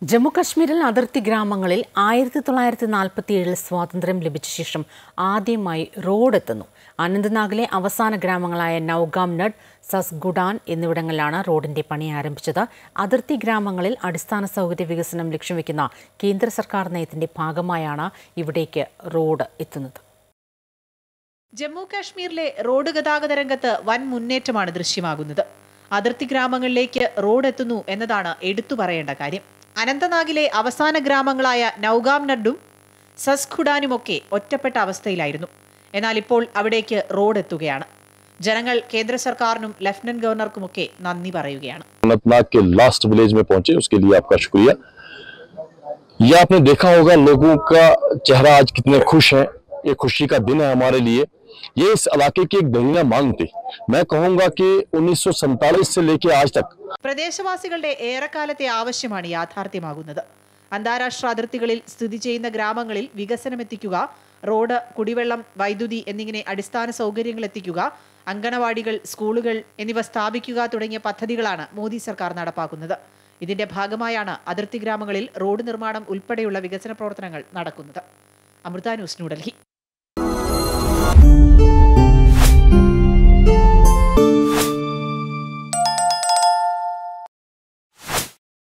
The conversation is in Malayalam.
ജമ്മുകശ്മീരിൽ അതിർത്തി ഗ്രാമങ്ങളിൽ 1947 സ്വാതന്ത്ര്യം ലഭിച്ച ശേഷം ആദ്യമായി റോഡ് എത്തുന്നു. അനന്ത്നാഗിലെ അവസാന ഗ്രാമങ്ങളായ നൌഗാം നഡ്, സസ്ഗുഡാൻ എന്നിവിടങ്ങളിലാണ് റോഡിന്റെ പണി ആരംഭിച്ചത്. അതിർത്തി ഗ്രാമങ്ങളിൽ അടിസ്ഥാന സൗകര്യ വികസനം ലക്ഷ്യം വെക്കുന്ന കേന്ദ്ര സർക്കാർ നയത്തിന്റെ ഭാഗമായാണ് ഇവിടേക്ക് റോഡ് എത്തുന്നത്. ജമ്മു കാശ്മീരിലെ റോഡ് ഗതാഗത രംഗത്ത് വൻ മുന്നേറ്റമാണ് ദൃശ്യമാകുന്നത്. അതിർത്തി ഗ്രാമങ്ങളിലേക്ക് റോഡ് എത്തുന്നു എന്നതാണ് എടുത്തു പറയേണ്ട കാര്യം. അനന്തനാഗിലെ അവസാന ഗ്രാമങ്ങളായ നൌഗാം നഡും സസ്ഖുഡാനുമൊക്കെ ഒറ്റപ്പെട്ട അവസ്ഥയിലായിരുന്നു. എന്നാൽ ഇപ്പോൾ അവിടേക്ക് റോഡ് എത്തുകയാണ്. ജനങ്ങൾ കേന്ദ്ര സർക്കാരിനും ലഫ്റ്റനന്റ് ഗവർണർക്കുമൊക്കെ നന്ദി പറയുകയാണ്. अनंतनाग के लास्ट विलेज में पहुंचे, उसके लिए आपका शुक्रिया। ये आपने देखा होगा लोगों का चेहरा आज कितने खुश है। ये खुशी का दिन है हमारे लिए। ये इस इलाके की एक दरीना मांग थी। मैं कहूंगा कि 1947 से लेके आज तक പ്രദേശവാസികളുടെ ഏറെക്കാലത്തെ ആവശ്യമാണ് യാഥാർത്ഥ്യമാകുന്നത്. അന്താരാഷ്ട്ര അതിർത്തികളിൽ സ്ഥിതി ചെയ്യുന്ന ഗ്രാമങ്ങളിൽ വികസനമെത്തിക്കുക, റോഡ്, കുടിവെള്ളം, വൈദ്യുതി എന്നിങ്ങനെ അടിസ്ഥാന സൗകര്യങ്ങൾ എത്തിക്കുക, അങ്കണവാടികൾ, സ്കൂളുകൾ എന്നിവ സ്ഥാപിക്കുക തുടങ്ങിയ പദ്ധതികളാണ് മോദി സർക്കാർ നടപ്പാക്കുന്നത്. ഇതിന്റെ ഭാഗമായാണ് അതിർത്തി ഗ്രാമങ്ങളിൽ റോഡ് നിർമ്മാണം ഉൾപ്പെടെയുള്ള വികസന പ്രവർത്തനങ്ങൾ നടക്കുന്നത്. അമൃത ന്യൂസ്, ന്യൂഡൽഹി.